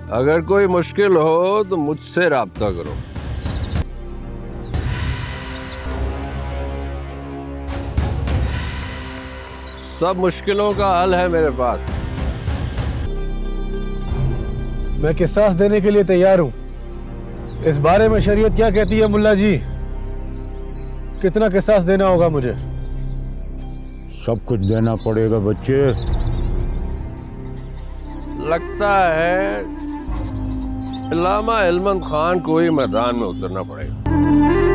अगर कोई मुश्किल हो तो मुझसे राब्ता करो। सब मुश्किलों का हल है मेरे पास। मैं किसास देने के लिए तैयार हूं। इस बारे में शरीयत क्या कहती है मुल्ला जी? कितना किसास देना होगा मुझे? सब कुछ देना पड़ेगा बच्चे। लगता है अल्लामा इल्मत खान को ही मैदान में उतरना पड़ेगा।